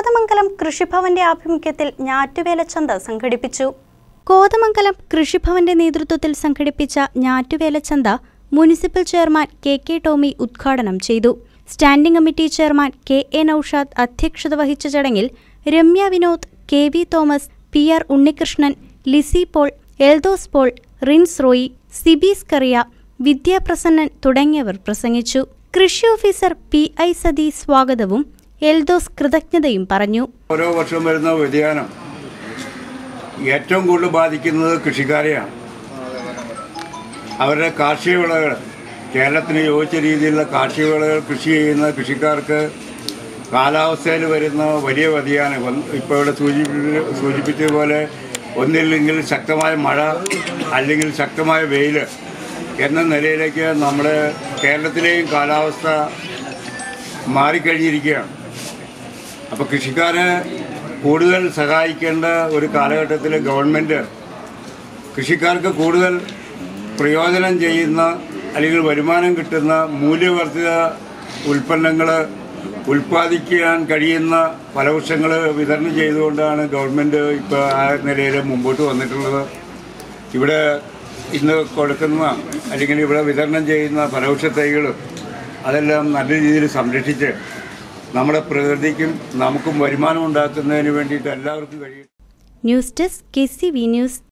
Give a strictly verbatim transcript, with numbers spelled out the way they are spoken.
കോതമംഗലം കൃഷിഭവന്റെ ആഭിമുഖ്യത്തിൽ ഞാറ്റുവേല ചന്ത സംഘടിപ്പിച്ചു. കോതമംഗലം കൃഷിഭവന്റെ നേതൃത്വത്തിൽ സംഘടിപ്പിച്ച ഞാറ്റുവേല ചന്ത municipal chairman K K Tomy ഉദ്ഘാടനം ചെയ്തു. Standing committee chairman K A Noushad അധ്യക്ഷത വഹിച്ച ചടങ്ങിൽ Ramya Vinod, K V Thomas, P R Unnikrishnan, Lissy Paul, Eldhose Paul, Rins Roy, Sibees Kariya, Vidyaprasannan തുടങ്ങിയവർ പ്രസംഗിച്ചു. കൃഷി ഓഫീസർ പി ഐ സതി സ്വാഗതവും എൽദോസ് കൃതജ്ഞതയും പറഞ്ഞു. ഓരോ വർഷം വരുന്ന വ്യതിയാനം ഏറ്റവും കൂടുതൽ ബാധിക്കുന്നത് കൃഷിക്കാരെയാണ്. അവരുടെ കാർഷിക വിളകൾ, കേരളത്തിന് യോജിച്ച രീതിയിലുള്ള കാർഷിക വിളകൾ കൃഷി ചെയ്യുന്ന കൃഷിക്കാർക്ക് കാലാവസ്ഥയിൽ വരുന്ന വലിയ വ്യതിയാനം, ഇപ്പോൾ ഇവിടെ സൂചിപ്പി സൂചിപ്പിച്ചതുപോലെ ഒന്നില്ലെങ്കിൽ ശക്തമായ മഴ അല്ലെങ്കിൽ ശക്തമായ വെയിൽ എന്ന നിലയിലേക്ക് നമ്മുടെ കേരളത്തിലെയും കാലാവസ്ഥ മാറിക്കഴിഞ്ഞിരിക്കുകയാണ്. അപ്പോൾ കൃഷിക്കാരെ കൂടുതൽ സഹായിക്കേണ്ട ഒരു കാലഘട്ടത്തിൽ ഗവൺമെൻറ് കൃഷിക്കാർക്ക് കൂടുതൽ പ്രയോജനം ചെയ്യുന്ന അല്ലെങ്കിൽ വരുമാനം കിട്ടുന്ന മൂല്യവർദ്ധിത ഉൽപ്പന്നങ്ങൾ ഉൽപ്പാദിക്കാൻ കഴിയുന്ന ഫലവൃക്ഷങ്ങൾ വിതരണം ചെയ്തുകൊണ്ടാണ് ഗവൺമെൻറ് ഇപ്പോൾ ആ നിലയിൽ മുമ്പോട്ട് വന്നിട്ടുള്ളത്. ഇവിടെ ഇന്ന് കൊടുക്കുന്ന അല്ലെങ്കിൽ ഇവിടെ വിതരണം ചെയ്യുന്ന ഫലവൃക്ഷ തൈകളും അതെല്ലാം നല്ല രീതിയിൽ സംരക്ഷിച്ച് നമ്മുടെ പ്രകൃതിക്കും നമുക്കും വരുമാനം ഉണ്ടാക്കുന്നതിന് വേണ്ടിയിട്ട് എല്ലാവർക്കും കഴിയും. News desk K C V news.